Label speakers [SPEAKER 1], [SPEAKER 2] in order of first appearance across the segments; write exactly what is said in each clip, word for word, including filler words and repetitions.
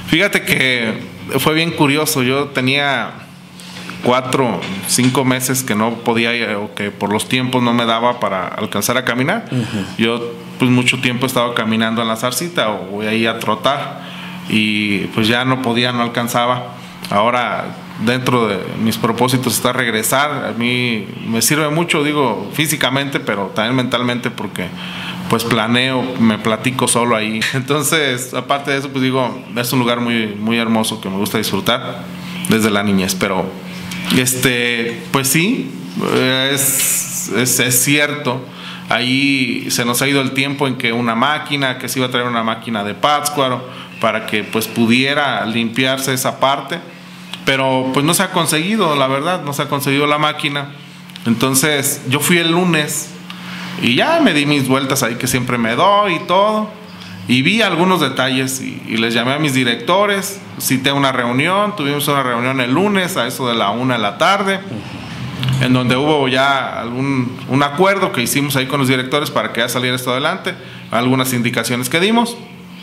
[SPEAKER 1] Fíjate que fue bien curioso. Yo tenía cuatro, cinco meses que no podía, o que por los tiempos no me daba para alcanzar a caminar. Uh-huh. Yo pues mucho tiempo he estado caminando en la zarcita, o voy ahí a trotar, y pues ya no podía, no alcanzaba. Ahora dentro de mis propósitos está regresar. A mí me sirve mucho, digo, físicamente, pero también mentalmente, porque pues planeo, me platico solo ahí. Entonces, aparte de eso, pues digo, es un lugar muy, muy hermoso que me gusta disfrutar desde la niñez. Pero este, pues sí, es, es, es cierto. Ahí se nos ha ido el tiempo en que una máquina, que se iba a traer una máquina de Pátzcuaro para que pues pudiera limpiarse esa parte, pero pues no se ha conseguido, la verdad, no se ha conseguido la máquina. Entonces yo fui el lunes y ya me di mis vueltas ahí que siempre me doy y todo, y vi algunos detalles y, y les llamé a mis directores, cité una reunión, tuvimos una reunión el lunes a eso de la una de la tarde, en donde hubo ya algún un acuerdo que hicimos ahí con los directores para que ya saliera esto adelante, algunas indicaciones que dimos,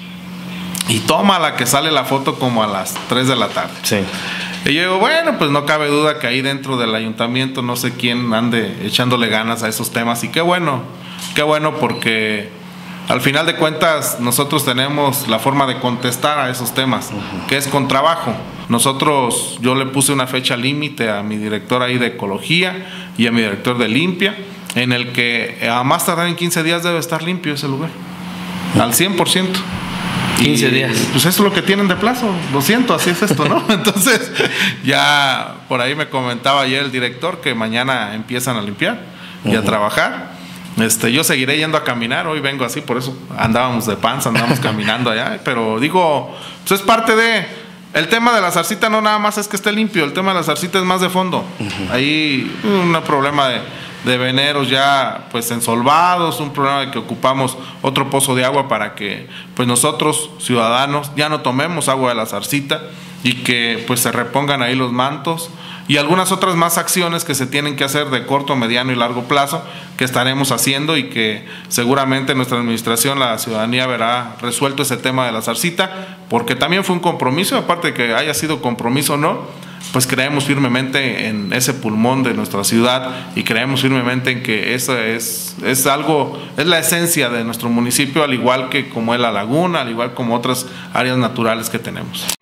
[SPEAKER 1] y toma la que sale la foto como a las tres de la tarde.
[SPEAKER 2] Sí.
[SPEAKER 1] Y yo digo, bueno, pues no cabe duda que ahí dentro del ayuntamiento no sé quién ande echándole ganas a esos temas, y qué bueno, qué bueno, porque al final de cuentas nosotros tenemos la forma de contestar a esos temas, uh-huh. que es con trabajo. Nosotros, yo le puse una fecha límite a mi director ahí de ecología y a mi director de limpia, en el que a más tardar en quince días debe estar limpio ese lugar, al cien por ciento.
[SPEAKER 2] quince días.
[SPEAKER 1] Pues eso es lo que tienen de plazo, lo siento, así es esto, ¿no? Entonces, ya por ahí me comentaba ayer el director que mañana empiezan a limpiar y uh-huh. a trabajar. Este, yo seguiré yendo a caminar, hoy vengo así, por eso andábamos de panza, andábamos caminando allá, pero digo, pues es parte de... El tema de la zarcita no nada más es que esté limpio, el tema de la zarcita es más de fondo. Uh-huh. Hay un problema de, de veneros ya pues ensolvados, un problema de que ocupamos otro pozo de agua para que pues nosotros, ciudadanos, ya no tomemos agua de la zarcita, y que pues se repongan ahí los mantos, y algunas otras más acciones que se tienen que hacer de corto, mediano y largo plazo, que estaremos haciendo, y que seguramente nuestra administración, la ciudadanía, verá resuelto ese tema de la zarcita, porque también fue un compromiso, aparte de que haya sido compromiso o no, pues creemos firmemente en ese pulmón de nuestra ciudad, y creemos firmemente en que eso es, es algo, es la esencia de nuestro municipio, al igual que como es la laguna, al igual como otras áreas naturales que tenemos.